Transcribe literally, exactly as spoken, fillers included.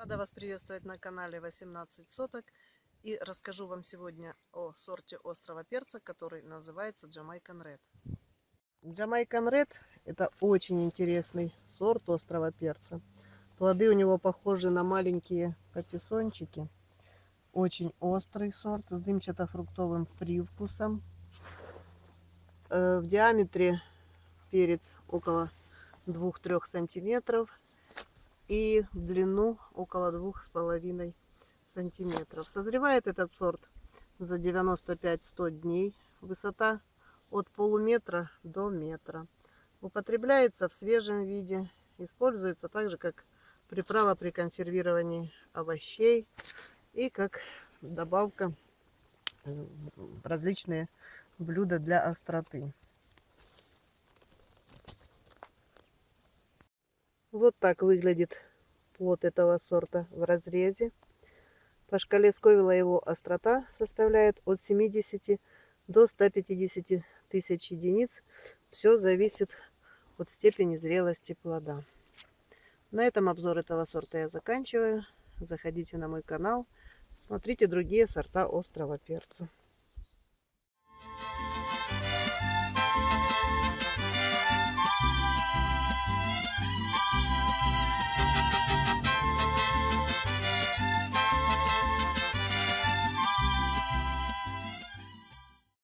Рада вас приветствовать на канале восемнадцать соток. И расскажу вам сегодня о сорте острого перца, который называется Jamaican Red. Jamaican Red – это очень интересный сорт острого перца. Плоды у него похожи на маленькие патиссончики. Очень острый сорт с дымчато-фруктовым привкусом. В диаметре перец около двух-трёх сантиметров. И в длину около двух с половиной сантиметров. Созревает этот сорт за девяносто пять — сто дней. Высота от полуметра до метра. Употребляется в свежем виде. Используется также как приправа при консервировании овощей и как добавка в различные блюда для остроты. Вот так выглядит плод этого сорта в разрезе. По шкале Сковилла его острота составляет от семидесяти до ста пятидесяти тысяч единиц. Все зависит от степени зрелости плода. На этом обзор этого сорта я заканчиваю. Заходите на мой канал, смотрите другие сорта острого перца.